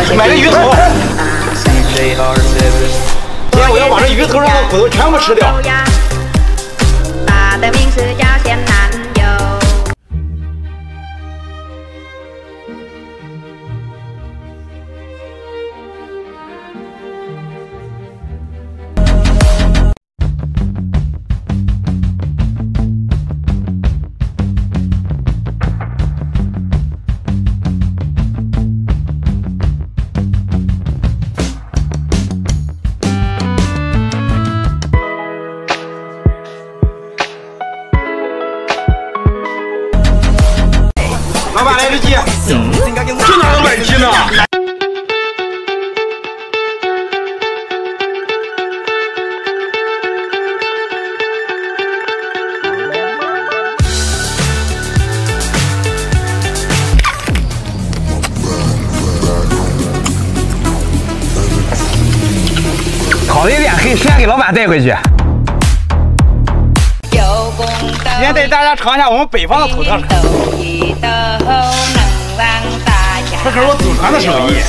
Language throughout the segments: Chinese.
买个鱼头。今天我要把这鱼头上的骨头全部吃掉。 他的名字叫前男友。 老板来只鸡，这哪能买鸡呢？ 好的一点可以顺便给老板带回去。 今天带大家尝一下我们北方的土特产，这可是我祖传的手艺。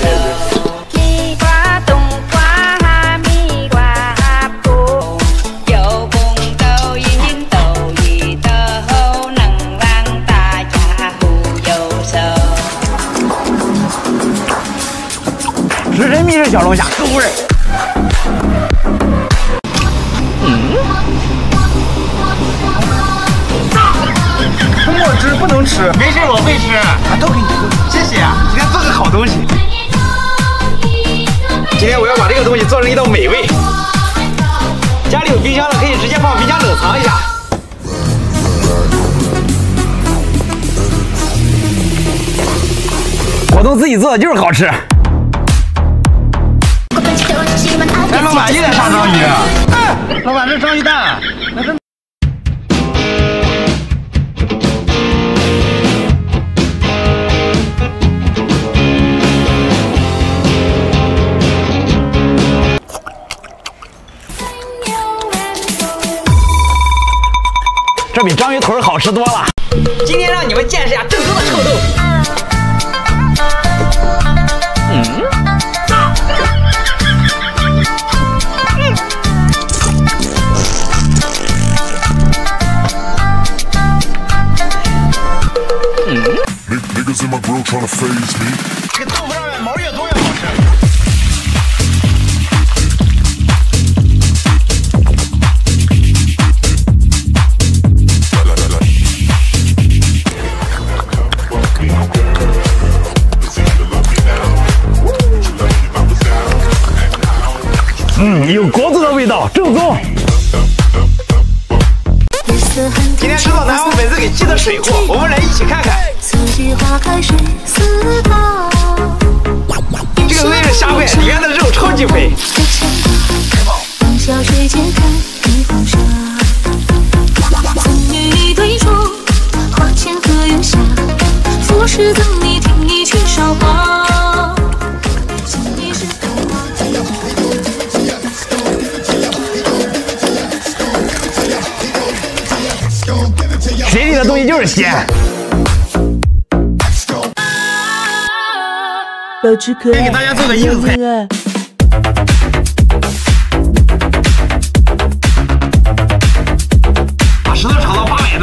食神秘制小龙虾，够味儿。 墨汁不能吃，没事，我会吃，都给你，谢谢啊！今天做个好东西。今天我要把这个东西做成一道美味。家里有冰箱的可以直接放冰箱冷藏一下。 果冻自己做的就是好吃。 哎，老板又在杀章鱼。哎，老板这章鱼蛋，那是。 这比章鱼腿好吃多了。 今天让你们见识下正宗的臭豆腐。这个豆腐上面毛越多越好吃。 有国足的味道，正宗。 今天吃到南方粉丝给寄的水货，我们来一起看看。这个东西是虾块，里面的肉超级肥。 水里的东西就是咸。 给大家做个硬菜。把石头炒到800度。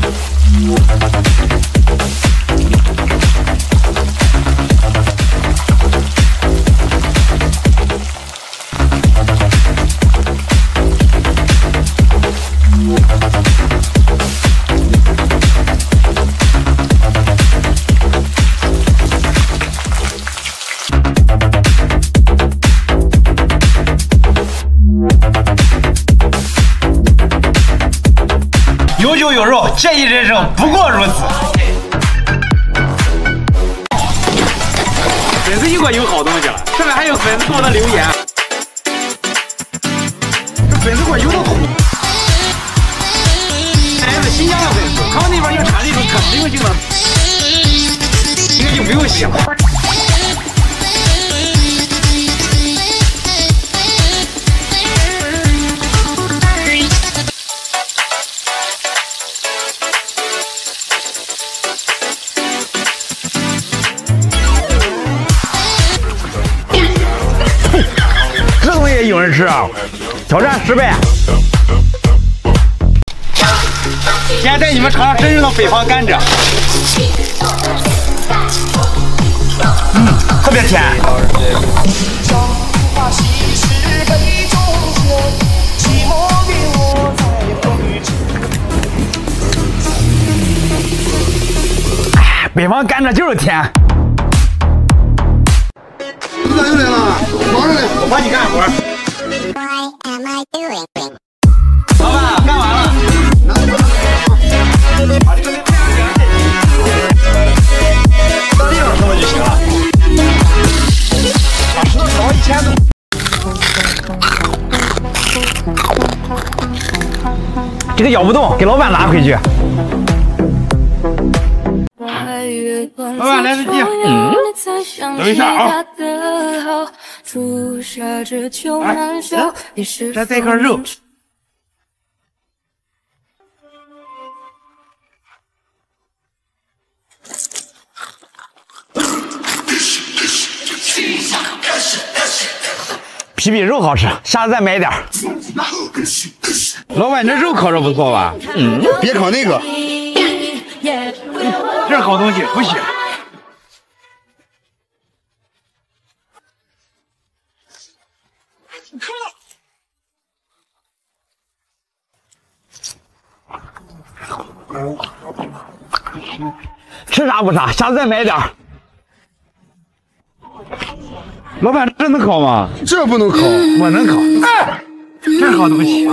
有酒有肉，这一人生不过如此。粉丝一会有好东西了，上面还有粉丝给我的留言。这粉丝给我邮到土。来自新疆的粉丝，他们那边就产那种可实用性的，这个就不用想。 有人吃啊！挑战失败。 今天带你们尝尝真正的北方甘蔗。特别甜。 哎，北方甘蔗就是甜。 又来了，忙着呢， 我帮你干活。老板，干完了。把这个太阳点进去，到地上收就行了。把石头调1000度。 这个咬不动，给老板拿回去。 老板来只鸡。等一下啊。来，再一块肉。 比肉好吃，下次再买点。 老板，你这肉烤着不错吧？ 别烤那个。 这是好东西，不许。 吃啥不啥，下次再买点。 老板，这能烤吗？ 这不能烤， 我能烤。哎，这是好东西。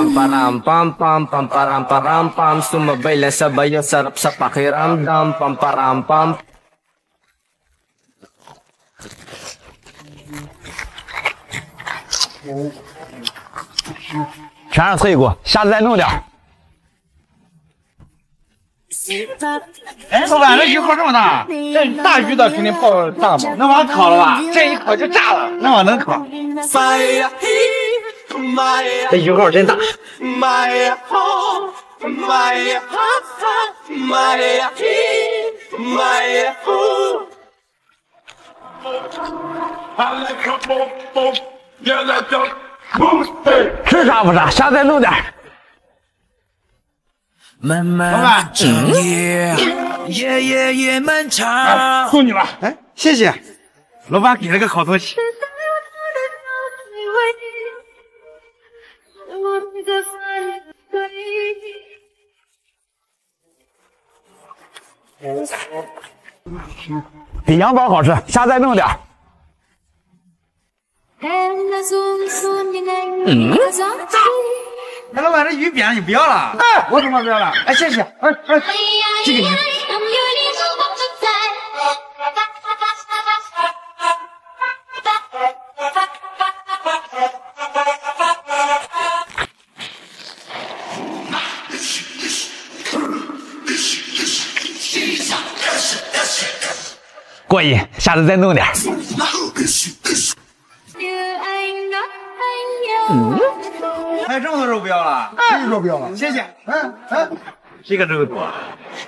全是脆骨，下次再弄点。 哎，老板，这鱼泡这么大，这大鱼的肯定泡大嘛，那玩意烤了吧？这一烤就炸了，那玩意能烤。这鱼泡真大。 吃啥不啥，下次再弄点。 老板， 夜漫长。 哎，送你了。哎，谢谢。老板给了个好东西。 比羊宝好吃，下次再弄点。 哎，老板，这鱼扁了，你不要了？哎，我怎么不要了？哎，谢谢。哎，这个你。 过瘾，下次再弄点。 还有这么多肉不要了？ 这肉不要了， 谢谢。这个肉多。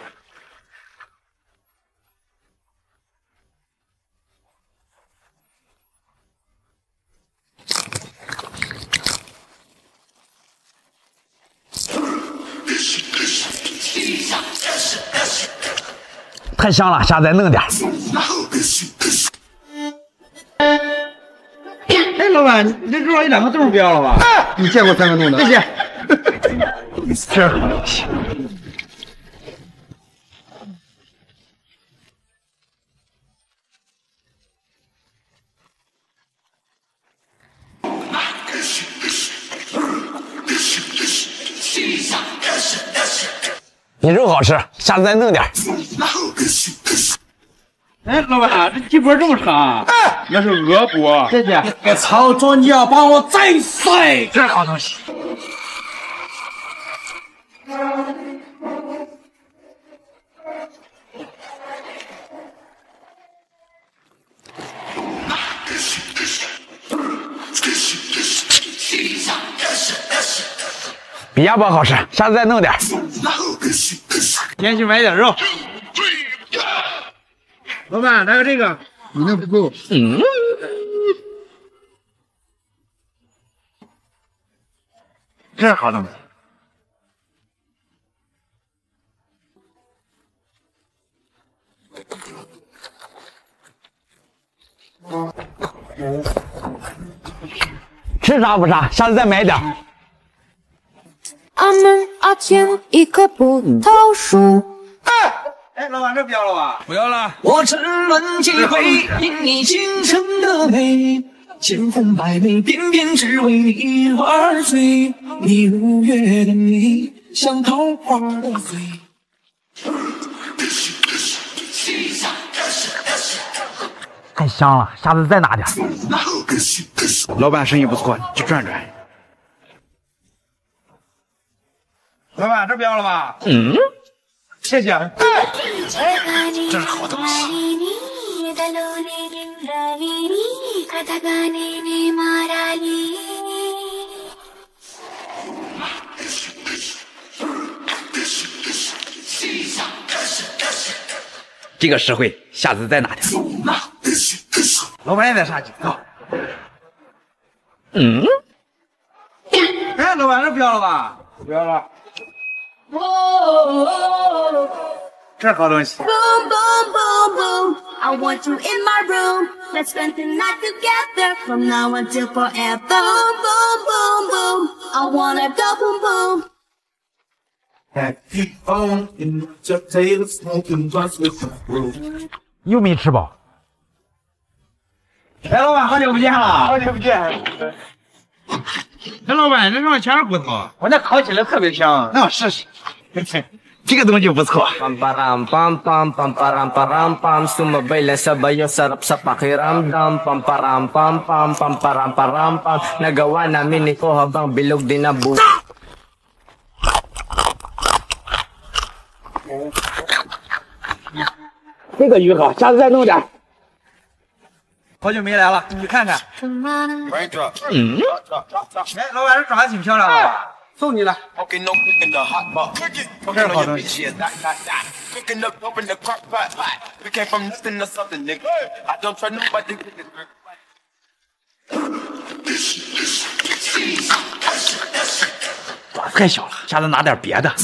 太香了，下次再弄点。 哎，老板，你这桌上1、2个豆不要了吧？ 你见过3个弄的？ 谢谢。这是好东西。 你肉好吃，下次再弄点。 哎，老板，这鸡脖这么长，那是鹅脖。谢谢。 这操作你要帮我再塞， 这是好东西。 比鸭脖好吃，下次再弄点。 先去买点肉。老板，来个这个。 你那不够。 这是好东西。 吃啥不啥，下次再买点。 俺们阿前一棵葡萄树。 哎，老板，这不要了吧？ 不要了。我沉沦几回，因你倾城的美，千红百媚，偏偏只为你而醉。你如月的美，像桃花的醉。 太香了，下次再拿点。 老板生意不错，去转转。老板，这不要了吧？谢谢。这是好东西。 这个实惠，下次再拿点。 老板也在杀鸡。哎，老板，这不要了吧？不要了。这是好东西。 Boom, boom, boom, boom. I want you in my room. Let's spend the night together from now until forever. Boom, boom, boom, boom. I wanna go boom, boom. Happy phone in the tail smoking blunts with the room. 又没吃饱。 哎，老板，好久不见了！好久不见。哎，老板，这上面全是骨头，我那烤起来特别香。那我试试。这个东西不错。 Pamparam pam pam pamparam param pam sumabay lang sabay yung sarap sa pakiramdam pamparam pam pam pamparam param pam nagawa namin ito habang bilog din na bu 这个鱼好，下次再弄点。 好久没来了，你看看。哎，老板，这爪子挺漂亮的，送你了。这是好东西。 爪子太小了，下次拿点别的。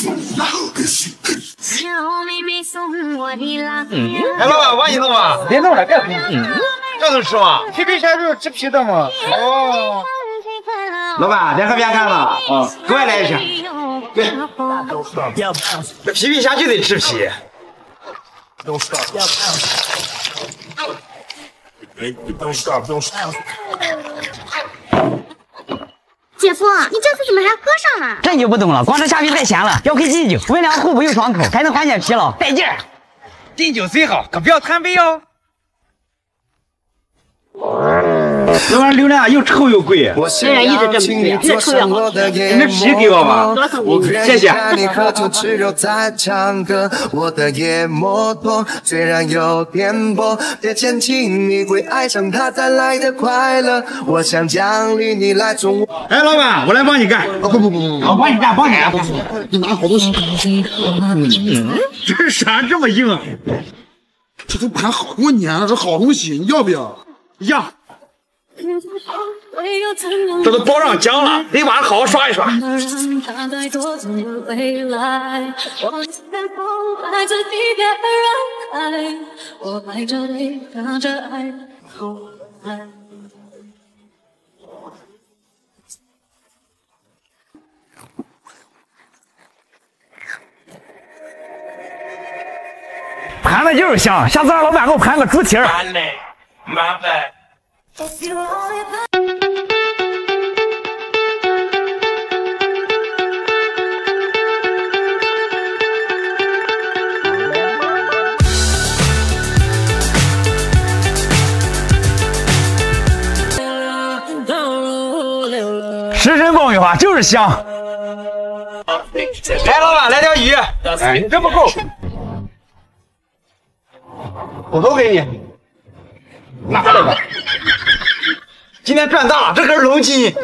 哎，老板，我给你弄吧。别弄了，别弄。这能吃吗？皮皮虾就是吃皮的吗？哦。老板，别喝别看了啊，给我也来一瓶。对，这皮皮虾就得吃皮。 姐夫，你这次怎么还喝上了？ 这就不懂了，光吃虾皮太咸了，要喝金酒，温凉互补又爽口，还能缓解疲劳，带劲儿。 敬酒虽好，可不要贪杯哦。这玩意流量又臭又贵， 虽然一直这么贵，越臭越好吃。 你这皮给我吧，谢谢。 你喝酒吃肉再唱歌，我的夜摩托虽然有颠簸，别嫌弃你会爱上它带来的快乐。我想奖励你来中我。 哎，老板，我来帮你干。 不， 我帮你干，帮你干。 你拿好多西。 这是啥这么硬啊？ 这都盘好多年了，这好东西，你要不要？ 要。这都包上浆了，得晚上好好刷一刷。 盘子就是香，下次让老板给我盘个猪蹄儿。 麻烦。 时辰爆米花就是香。 来，老板，来条鱼。哎，这不够，骨头给你。拿来吧。今天赚大了，这可是龙筋。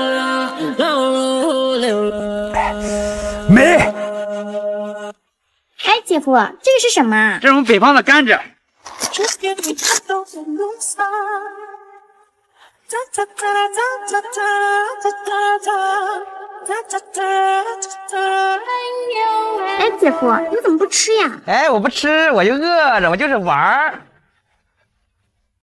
美。 哎，姐夫，这个是什么？ 这是我们北方的甘蔗。 哎，姐夫，你怎么不吃呀？ 哎，我不吃，我就饿着，我就是玩儿。